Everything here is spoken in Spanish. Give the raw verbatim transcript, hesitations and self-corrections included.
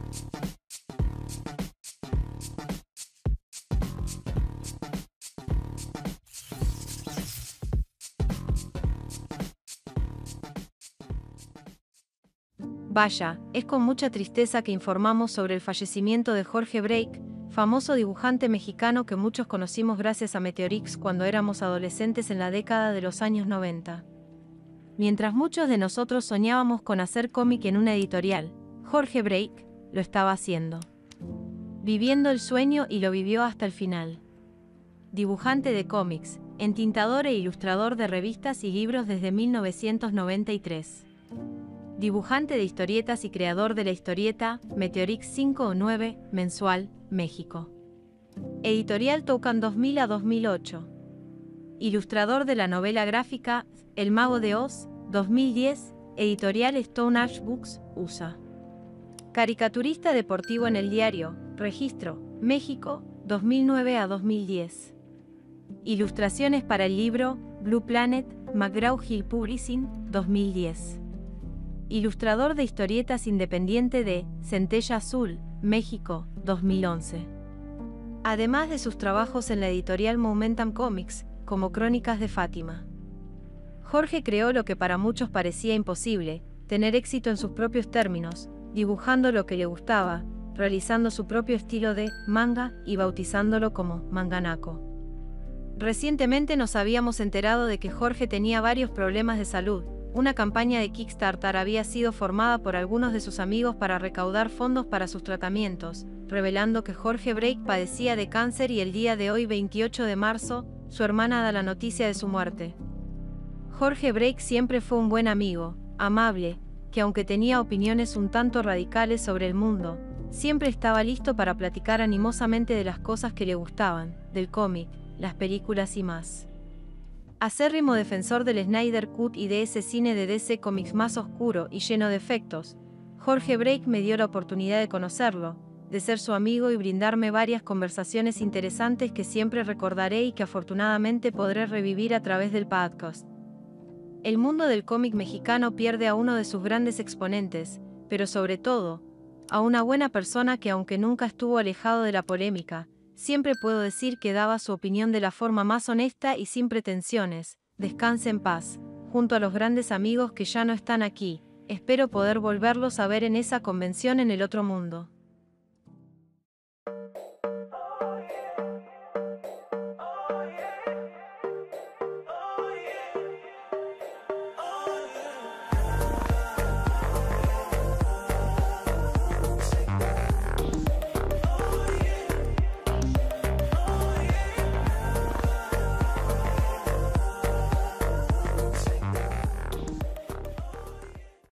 Vaya, es con mucha tristeza que informamos sobre el fallecimiento de Jorge Brake, famoso dibujante mexicano que muchos conocimos gracias a Meteorix cuando éramos adolescentes en la década de los años noventa. Mientras muchos de nosotros soñábamos con hacer cómic en una editorial, Jorge Brake lo estaba haciendo. Viviendo el sueño y lo vivió hasta el final. Dibujante de cómics, entintador e ilustrador de revistas y libros desde mil novecientos noventa y tres. Dibujante de historietas y creador de la historieta Meteorix cinco o nueve, mensual, México. Editorial Toucan dos mil a dos mil ocho. Ilustrador de la novela gráfica El Mago de Oz, dos mil diez, editorial Stone Age Books, U S A. Caricaturista deportivo en el diario Registro, México, dos mil nueve a dos mil diez. Ilustraciones para el libro Blue Planet, McGraw-Hill Publishing, dos mil diez. Ilustrador de historietas independiente de Centella Azul, México, dos mil once. Además de sus trabajos en la editorial Momentum Comics, como Crónicas de Fátima. Jorge creó lo que para muchos parecía imposible, tener éxito en sus propios términos, dibujando lo que le gustaba, realizando su propio estilo de manga y bautizándolo como Manganako. Recientemente nos habíamos enterado de que Jorge tenía varios problemas de salud. Una campaña de Kickstarter había sido formada por algunos de sus amigos para recaudar fondos para sus tratamientos, revelando que Jorge Brake padecía de cáncer y el día de hoy, veintiocho de marzo, su hermana da la noticia de su muerte. Jorge Brake siempre fue un buen amigo, amable, que aunque tenía opiniones un tanto radicales sobre el mundo, siempre estaba listo para platicar animosamente de las cosas que le gustaban, del cómic, las películas y más. Acérrimo defensor del Snyder Cut y de ese cine de D C Comics más oscuro y lleno de efectos, Jorge Brake me dio la oportunidad de conocerlo, de ser su amigo y brindarme varias conversaciones interesantes que siempre recordaré y que afortunadamente podré revivir a través del podcast. El mundo del cómic mexicano pierde a uno de sus grandes exponentes, pero sobre todo, a una buena persona que aunque nunca estuvo alejado de la polémica, siempre puedo decir que daba su opinión de la forma más honesta y sin pretensiones. Descanse en paz, junto a los grandes amigos que ya no están aquí. Espero poder volverlos a ver en esa convención en el otro mundo.